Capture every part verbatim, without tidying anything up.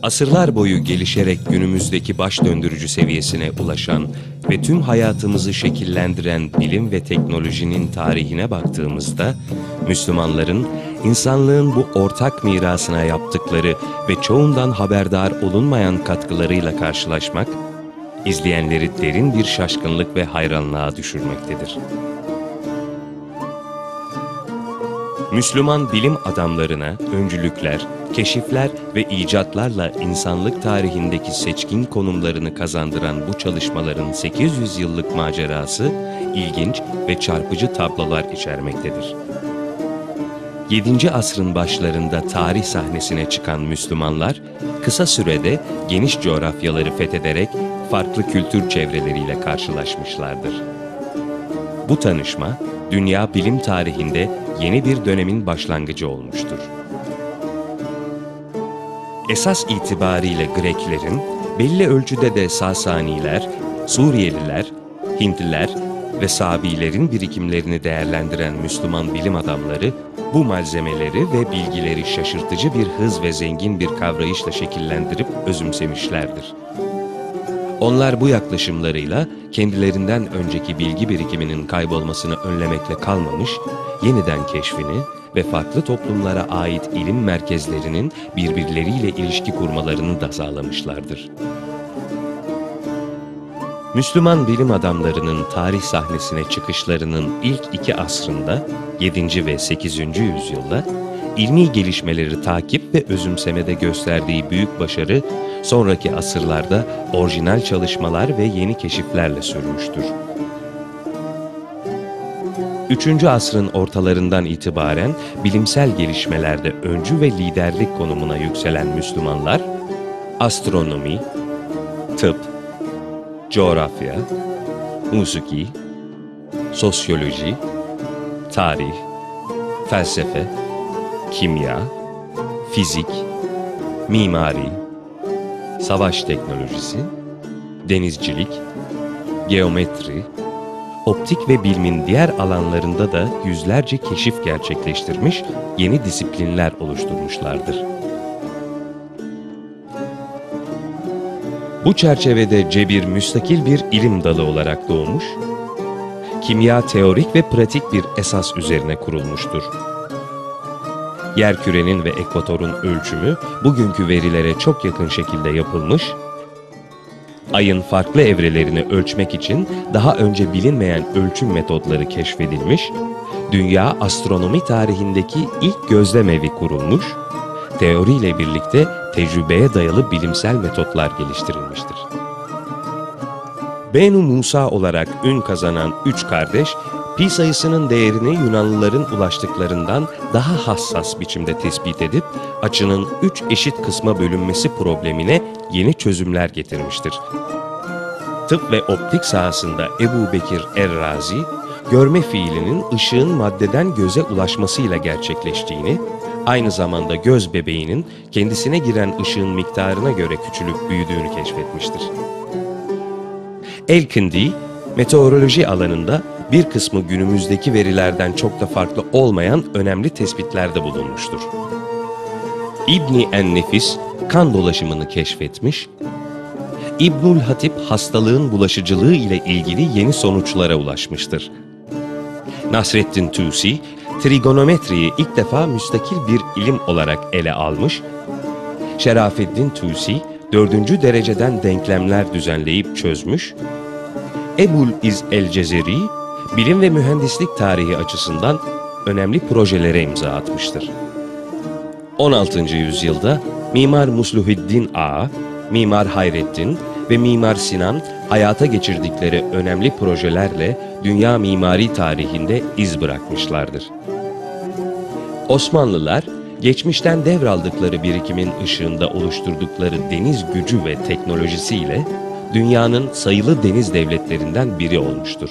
Asırlar boyu gelişerek günümüzdeki baş döndürücü seviyesine ulaşan ve tüm hayatımızı şekillendiren bilim ve teknolojinin tarihine baktığımızda, Müslümanların insanlığın bu ortak mirasına yaptıkları ve çoğundan haberdar olunmayan katkılarıyla karşılaşmak, izleyenleri derin bir şaşkınlık ve hayranlığa düşürmektedir. Müslüman bilim adamlarına öncülükler, keşifler ve icatlarla insanlık tarihindeki seçkin konumlarını kazandıran bu çalışmaların sekiz yüz yıllık macerası ilginç ve çarpıcı tablolar içermektedir. yedinci asrın başlarında tarih sahnesine çıkan Müslümanlar, kısa sürede geniş coğrafyaları fethederek farklı kültür çevreleriyle karşılaşmışlardır. Bu tanışma, dünya bilim tarihinde yeni bir dönemin başlangıcı olmuştur. Esas itibariyle Greklerin, belli ölçüde de Sasaniler, Suriyeliler, Hintliler ve Sabilerin birikimlerini değerlendiren Müslüman bilim adamları, bu malzemeleri ve bilgileri şaşırtıcı bir hız ve zengin bir kavrayışla şekillendirip özümsemişlerdir. Onlar bu yaklaşımlarıyla kendilerinden önceki bilgi birikiminin kaybolmasını önlemekle kalmamış, yeniden keşfini ve farklı toplumlara ait ilim merkezlerinin birbirleriyle ilişki kurmalarını da sağlamışlardır. Müslüman bilim adamlarının tarih sahnesine çıkışlarının ilk iki asrında, yedinci ve sekizinci yüzyılda, ilmi gelişmeleri takip ve özümsemede gösterdiği büyük başarı, sonraki asırlarda orijinal çalışmalar ve yeni keşiflerle sürmüştür. üçüncü asrın ortalarından itibaren bilimsel gelişmelerde öncü ve liderlik konumuna yükselen Müslümanlar, astronomi, tıp, coğrafya, musiki, sosyoloji, tarih, felsefe, kimya, fizik, mimari, savaş teknolojisi, denizcilik, geometri, optik ve bilimin diğer alanlarında da yüzlerce keşif gerçekleştirmiş, yeni disiplinler oluşturmuşlardır. Bu çerçevede cebir müstakil bir ilim dalı olarak doğmuş, kimya teorik ve pratik bir esas üzerine kurulmuştur. Yerkürenin ve ekvatorun ölçümü bugünkü verilere çok yakın şekilde yapılmış, Ayın farklı evrelerini ölçmek için daha önce bilinmeyen ölçüm metodları keşfedilmiş, dünya astronomi tarihindeki ilk gözlem evi kurulmuş, teoriyle birlikte tecrübeye dayalı bilimsel metotlar geliştirilmiştir. Benu Musa olarak ün kazanan üç kardeş, pi sayısının değerini Yunanlıların ulaştıklarından daha hassas biçimde tespit edip, açının üç eşit kısma bölünmesi problemine yeni çözümler getirmiştir. Tıp ve optik sahasında Ebu Bekir Er-Razi, görme fiilinin ışığın maddeden göze ulaşmasıyla gerçekleştiğini, aynı zamanda göz bebeğinin kendisine giren ışığın miktarına göre küçülüp büyüdüğünü keşfetmiştir. El-Kindi, meteoroloji alanında bir kısmı günümüzdeki verilerden çok da farklı olmayan önemli tespitlerde bulunmuştur. İbni en-Nefis, kan dolaşımını keşfetmiş, İbnül Hatip hastalığın bulaşıcılığı ile ilgili yeni sonuçlara ulaşmıştır. Nasreddin Tusi, trigonometriyi ilk defa müstakil bir ilim olarak ele almış, Şerafeddin Tusi, dördüncü dereceden denklemler düzenleyip çözmüş, Ebul İz el-Cezeri, bilim ve mühendislik tarihi açısından önemli projelere imza atmıştır. on altıncı yüzyılda Mimar Musluhiddin Ağa, Mimar Hayreddin ve Mimar Sinan hayata geçirdikleri önemli projelerle dünya mimari tarihinde iz bırakmışlardır. Osmanlılar, geçmişten devraldıkları birikimin ışığında oluşturdukları deniz gücü ve teknolojisiyle dünyanın sayılı deniz devletlerinden biri olmuştur.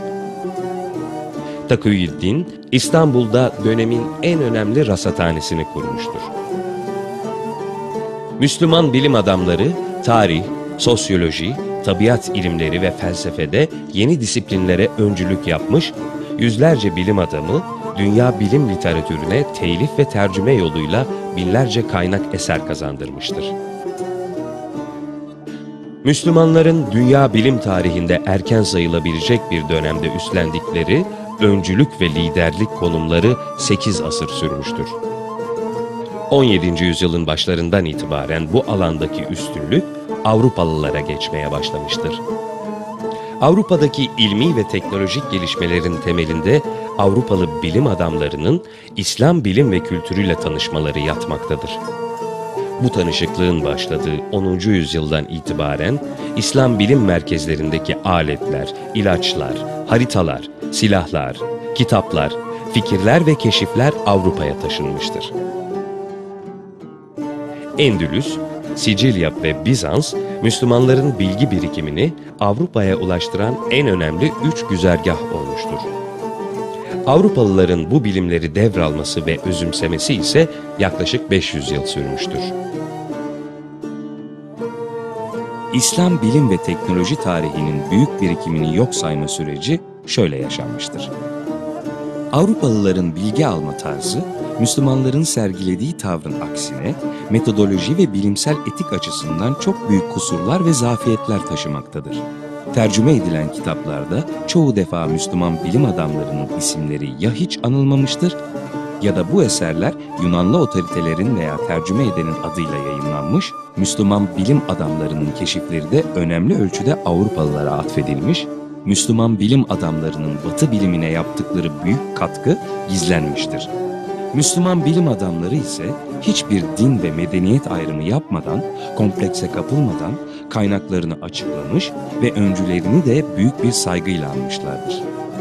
Takiyüddin, İstanbul'da dönemin en önemli rasathanesini kurmuştur. Müslüman bilim adamları, tarih, sosyoloji, tabiat ilimleri ve felsefede yeni disiplinlere öncülük yapmış, yüzlerce bilim adamı, dünya bilim literatürüne telif ve tercüme yoluyla binlerce kaynak eser kazandırmıştır. Müslümanların dünya bilim tarihinde erken sayılabilecek bir dönemde üstlendikleri öncülük ve liderlik konumları sekiz asır sürmüştür. on yedinci yüzyılın başlarından itibaren bu alandaki üstünlük Avrupalılara geçmeye başlamıştır. Avrupa'daki ilmi ve teknolojik gelişmelerin temelinde Avrupalı bilim adamlarının İslam bilim ve kültürüyle tanışmaları yatmaktadır. Bu tanışıklığın başladığı onuncu yüzyıldan itibaren İslam bilim merkezlerindeki aletler, ilaçlar, haritalar, silahlar, kitaplar, fikirler ve keşifler Avrupa'ya taşınmıştır. Endülüs, Sicilya ve Bizans, Müslümanların bilgi birikimini Avrupa'ya ulaştıran en önemli üç güzergah olmuştur. Avrupalıların bu bilimleri devralması ve özümsemesi ise yaklaşık beş yüz yıl sürmüştür. İslam bilim ve teknoloji tarihinin büyük birikimini yok sayma süreci şöyle yaşanmıştır. Avrupalıların bilgi alma tarzı, Müslümanların sergilediği tavrın aksine metodoloji ve bilimsel etik açısından çok büyük kusurlar ve zafiyetler taşımaktadır. Tercüme edilen kitaplarda çoğu defa Müslüman bilim adamlarının isimleri ya hiç anılmamıştır ya da bu eserler Yunanlı otoritelerin veya tercüme edenin adıyla yayınlanmış, Müslüman bilim adamlarının keşifleri de önemli ölçüde Avrupalılara atfedilmiş, Müslüman bilim adamlarının Batı bilimine yaptıkları büyük katkı gizlenmiştir. Müslüman bilim adamları ise hiçbir din ve medeniyet ayrımı yapmadan, komplekse kapılmadan kaynaklarını açıklamış ve öncülerini de büyük bir saygıyla anmışlardır.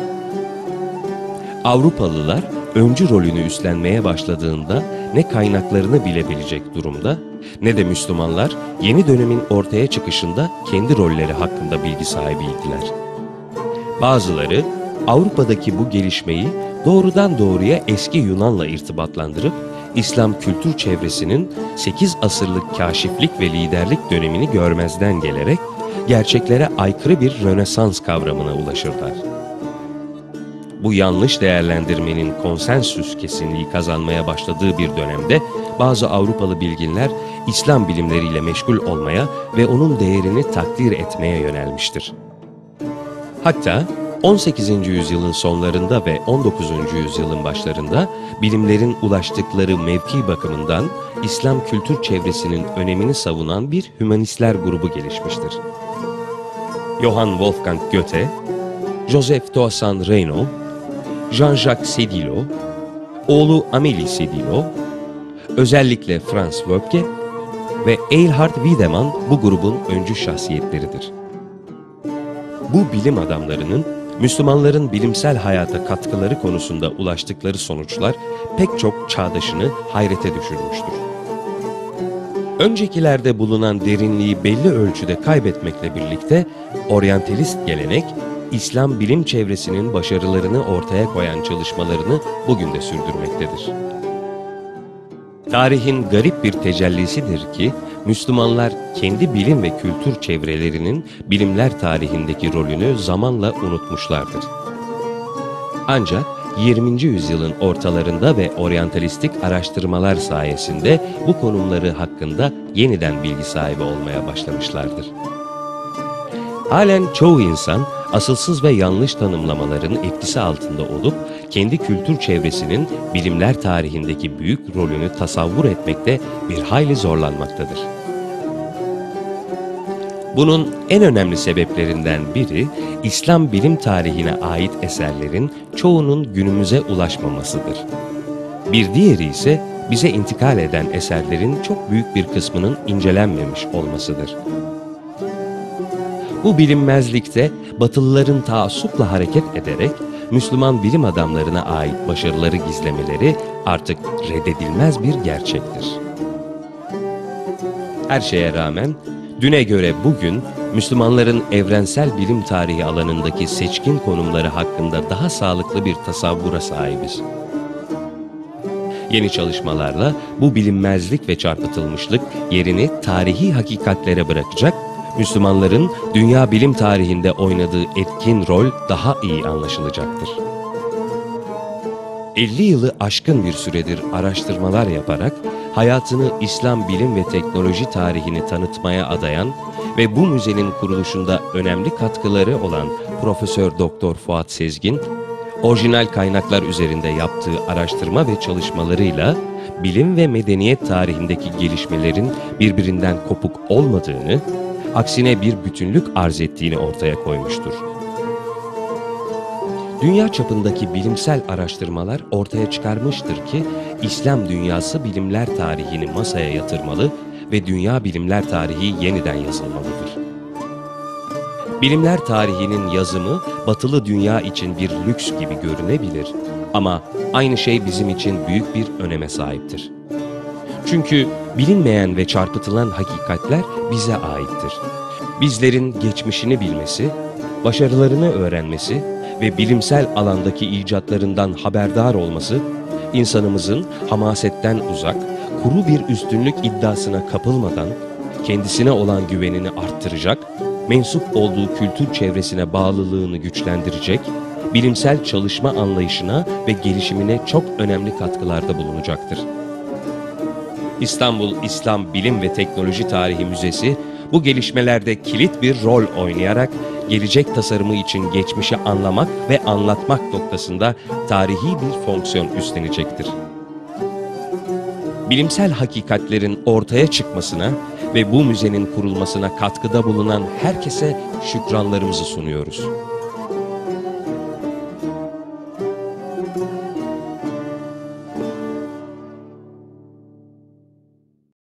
Avrupalılar öncü rolünü üstlenmeye başladığında ne kaynaklarını bilebilecek durumda ne de Müslümanlar yeni dönemin ortaya çıkışında kendi rolleri hakkında bilgi sahibiydiler. Bazıları Avrupa'daki bu gelişmeyi doğrudan doğruya eski Yunan'la irtibatlandırıp İslam kültür çevresinin sekiz asırlık kaşiflik ve liderlik dönemini görmezden gelerek gerçeklere aykırı bir Rönesans kavramına ulaşırlar. Bu yanlış değerlendirmenin konsensüs kesinliği kazanmaya başladığı bir dönemde bazı Avrupalı bilginler İslam bilimleriyle meşgul olmaya ve onun değerini takdir etmeye yönelmiştir. Hatta on sekizinci yüzyılın sonlarında ve on dokuzuncu yüzyılın başlarında bilimlerin ulaştıkları mevki bakımından İslam kültür çevresinin önemini savunan bir hümanistler grubu gelişmiştir. Johann Wolfgang Goethe, Joseph Toussaint Renaud, Jean-Jacques Sedillot, oğlu Amélie Sedillot, özellikle Franz Wöbke ve Eilhard Wiedemann bu grubun öncü şahsiyetleridir. Bu bilim adamlarının Müslümanların bilimsel hayata katkıları konusunda ulaştıkları sonuçlar pek çok çağdaşını hayrete düşürmüştür. Öncekilerde bulunan derinliği belli ölçüde kaybetmekle birlikte oryantalist gelenek, İslam bilim çevresinin başarılarını ortaya koyan çalışmalarını bugün de sürdürmektedir. Tarihin garip bir tecellisidir ki, Müslümanlar kendi bilim ve kültür çevrelerinin bilimler tarihindeki rolünü zamanla unutmuşlardır. Ancak yirminci yüzyılın ortalarında ve oryantalistik araştırmalar sayesinde bu konumları hakkında yeniden bilgi sahibi olmaya başlamışlardır. Halen çoğu insan asılsız ve yanlış tanımlamaların etkisi altında olup kendi kültür çevresinin bilimler tarihindeki büyük rolünü tasavvur etmekte bir hayli zorlanmaktadır. Bunun en önemli sebeplerinden biri İslam bilim tarihine ait eserlerin çoğunun günümüze ulaşmamasıdır. Bir diğeri ise bize intikal eden eserlerin çok büyük bir kısmının incelenmemiş olmasıdır. Bu bilinmezlikte Batılıların taassupla hareket ederek Müslüman bilim adamlarına ait başarıları gizlemeleri artık reddedilmez bir gerçektir. Her şeye rağmen düne göre bugün Müslümanların evrensel bilim tarihi alanındaki seçkin konumları hakkında daha sağlıklı bir tasavvura sahibiz. Yeni çalışmalarla bu bilinmezlik ve çarpıtılmışlık yerini tarihi hakikatlere bırakacak, Müslümanların dünya bilim tarihinde oynadığı etkin rol daha iyi anlaşılacaktır. elli yılı aşkın bir süredir araştırmalar yaparak hayatını İslam bilim ve teknoloji tarihini tanıtmaya adayan ve bu müzenin kuruluşunda önemli katkıları olan Profesör Doktor Fuat Sezgin, orijinal kaynaklar üzerinde yaptığı araştırma ve çalışmalarıyla bilim ve medeniyet tarihindeki gelişmelerin birbirinden kopuk olmadığını, aksine bir bütünlük arz ettiğini ortaya koymuştur. Dünya çapındaki bilimsel araştırmalar ortaya çıkarmıştır ki, İslam dünyası bilimler tarihini masaya yatırmalı ve dünya bilimler tarihi yeniden yazılmalıdır. Bilimler tarihinin yazımı, batılı dünya için bir lüks gibi görünebilir ama aynı şey bizim için büyük bir öneme sahiptir. Çünkü bilinmeyen ve çarpıtılan hakikatler bize aittir. Bizlerin geçmişini bilmesi, başarılarını öğrenmesi ve bilimsel alandaki icatlarından haberdar olması, insanımızın hamasetten uzak, kuru bir üstünlük iddiasına kapılmadan, kendisine olan güvenini arttıracak, mensup olduğu kültür çevresine bağlılığını güçlendirecek, bilimsel çalışma anlayışına ve gelişimine çok önemli katkılarda bulunacaktır. İstanbul İslam Bilim ve Teknoloji Tarihi Müzesi, bu gelişmelerde kilit bir rol oynayarak, gelecek tasarımı için geçmişi anlamak ve anlatmak noktasında tarihi bir fonksiyon üstlenecektir. Bilimsel hakikatlerin ortaya çıkmasına ve bu müzenin kurulmasına katkıda bulunan herkese şükranlarımızı sunuyoruz.